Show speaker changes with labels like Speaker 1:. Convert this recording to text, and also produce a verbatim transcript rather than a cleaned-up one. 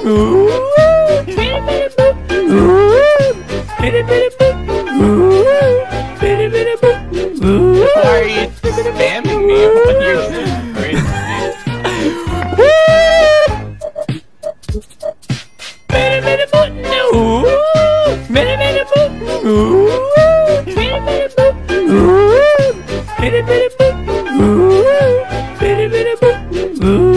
Speaker 1: Why are you spamming me when you're crazy?
Speaker 2: Ooh.